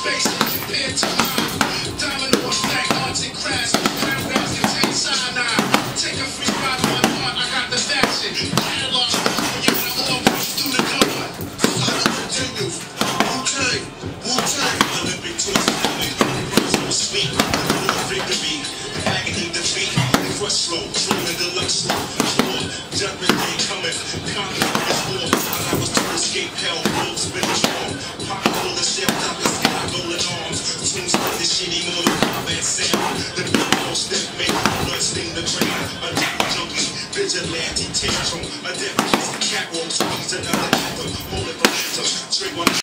space compared to mine. Domino effect, arts and crafts. Crown rounds contain cyanide. Take a free ride on my part, I got the fashion. Catalog, you gotta all push through the door. Continue. Wu-Tang, Wu-Tang. Olympic tours, sweet. Victory, agony, defeat. Crush slow, true and deluxe slow. Judgment day coming, confident is war. While I was to escape hell, road spinning strong. Pop full of shell, top the sky, golden arms. Tunes with the shitty Mortal Kombat sound. The people step make blood sting the ground. A deep junkie, vigilante, tantrum. A death piece, catwalk, squeeze another anthem. Hold it for anthem, straight one.